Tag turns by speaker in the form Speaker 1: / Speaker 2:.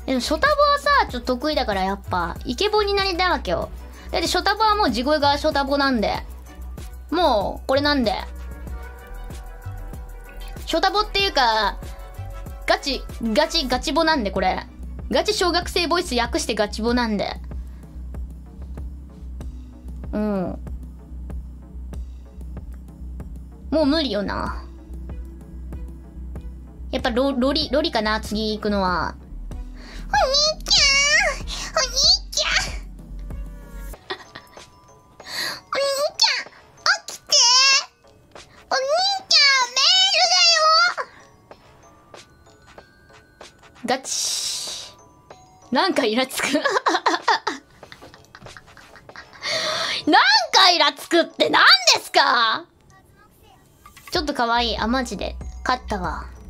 Speaker 1: でも、ショタボはさ、ちょっと得意だからやっぱ、イケボになりたいわけよ。だってショタボはもう地声がショタボなんで。もう、これなんで。ショタボっていうか、ガチボなんで、これ。ガチ小学生ボイス訳してガチボなんで。うん。もう無理よな。やっぱロリかな、次行くのは。お兄ちゃん、お兄ちゃん、お兄ちゃん、起きて、お兄ちゃん、メールだよ。ガチ。なんかイラつく。なんかイラつくって何ですか？ちょっと可愛い。あ、マジで。勝ったわ。